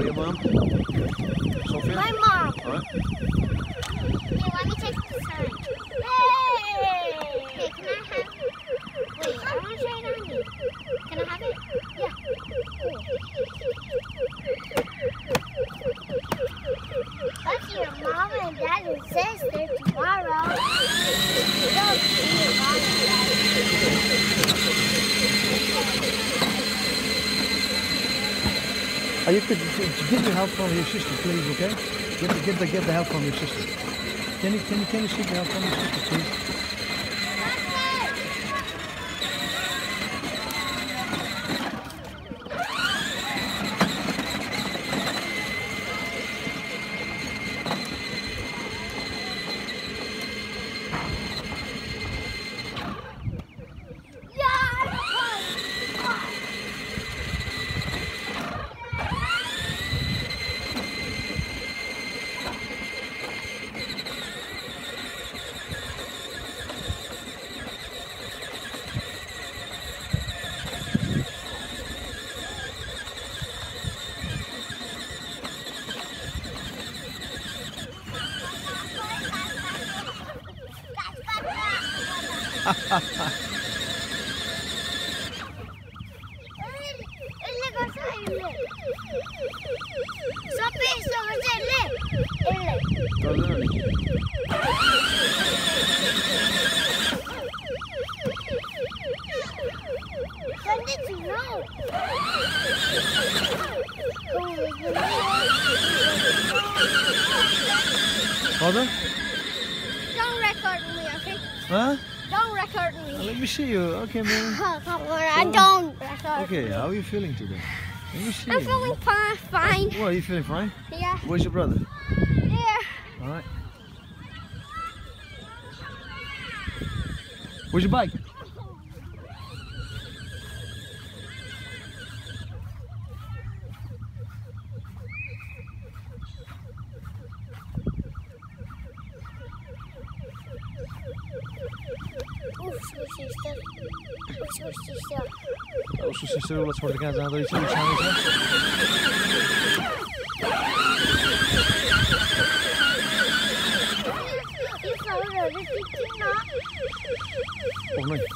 your mom? Sophia? My mom. All right. Here, let me take the sign. Yay! Okay, can I have... Wait, I want to try it on you. Can I have it? Yeah. Cool. That's your mom and dad and sister tomorrow. Don't see your mom and You could get the help from your sister, please, okay? Get the help from your sister. Can you seek the help from your sister, please? Pardon? Don't record me, okay? Huh? Don't record me. Let me see you. Okay, man. Come on, I don't record. Okay, how are you feeling today? Let me see I'm you. feeling fine. Well, are you feeling fine? Yeah. Where's your brother? Yeah. All right. Where's your bike? O su sister, let's work together. Now, these two channels. Oh, no.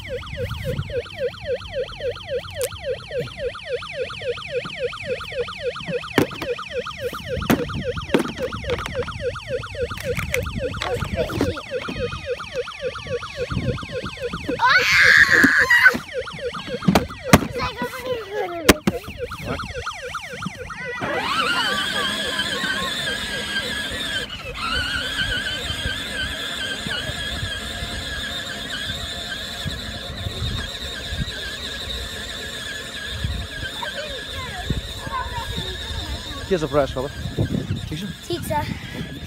Here's a brush, fella. Pizza.